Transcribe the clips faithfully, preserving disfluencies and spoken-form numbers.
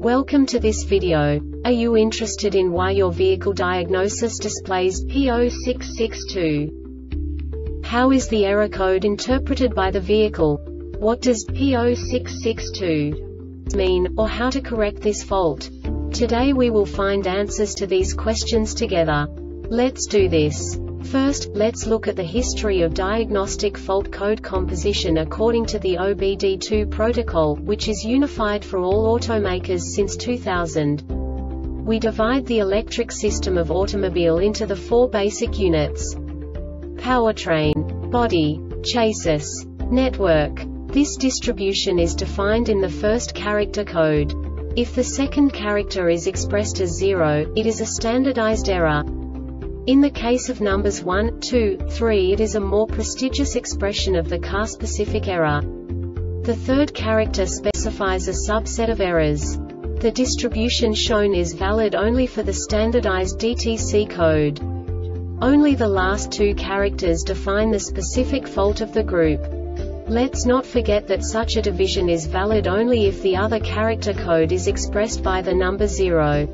Welcome to this video. Are you interested in why your vehicle diagnosis displays P zero six six two? How is the error code interpreted by the vehicle? What does P zero six six two mean, or how to correct this fault? Today we will find answers to these questions together. Let's do this. First, let's look at the history of diagnostic fault code composition according to the O B D two protocol, which is unified for all automakers since two thousand. We divide the electric system of automobile into the four basic units: powertrain, body, chassis, network. This distribution is defined in the first character code. If the second character is expressed as zero, it is a standardized error. In the case of numbers one, two, three, it is a more prestigious expression of the car-specific error. The third character specifies a subset of errors. The distribution shown is valid only for the standardized D T C code. Only the last two characters define the specific fault of the group. Let's not forget that such a division is valid only if the other character code is expressed by the number zero.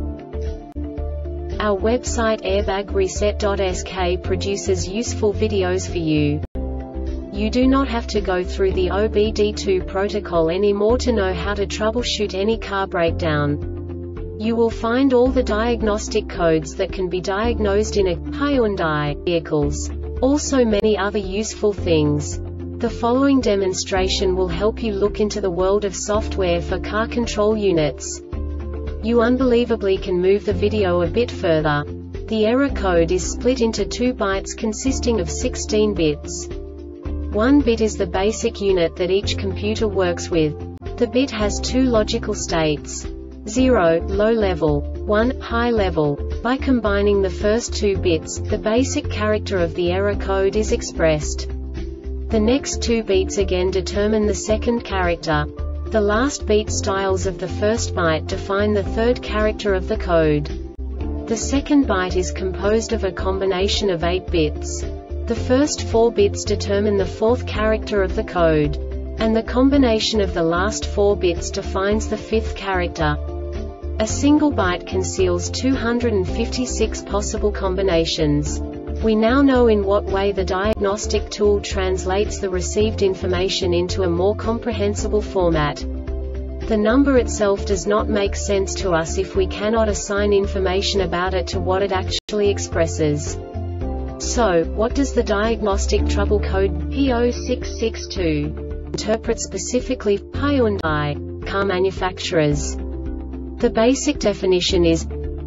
Our website airbag reset dot S K produces useful videos for you. You do not have to go through the O B D two protocol anymore to know how to troubleshoot any car breakdown. You will find all the diagnostic codes that can be diagnosed in a Hyundai vehicles. Also many other useful things. The following demonstration will help you look into the world of software for car control units. You unbelievably can move the video a bit further. The error code is split into two bytes consisting of sixteen bits. One bit is the basic unit that each computer works with. The bit has two logical states: zero, low level, one, high level. By combining the first two bits, the basic character of the error code is expressed. The next two bits again determine the second character. The last beat styles of the first byte define the third character of the code. The second byte is composed of a combination of eight bits. The first four bits determine the fourth character of the code. And the combination of the last four bits defines the fifth character. A single byte conceals two hundred fifty-six possible combinations. We now know in what way the diagnostic tool translates the received information into a more comprehensible format. The number itself does not make sense to us if we cannot assign information about it to what it actually expresses. So, what does the diagnostic trouble code P zero six six two interpret specifically for Hyundai car manufacturers? The basic definition is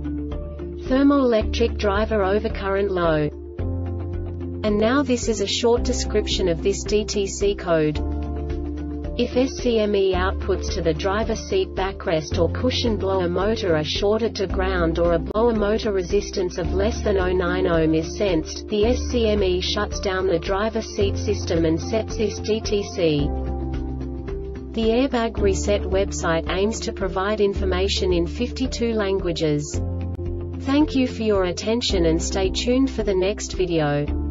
thermoelectric driver overcurrent low. And now this is a short description of this D T C code. If S C M E outputs to the driver seat backrest or cushion blower motor are shorted to ground or a blower motor resistance of less than zero point nine ohm is sensed, the S C M E shuts down the driver seat system and sets this D T C. The Airbag Reset website aims to provide information in fifty-two languages. Thank you for your attention and stay tuned for the next video.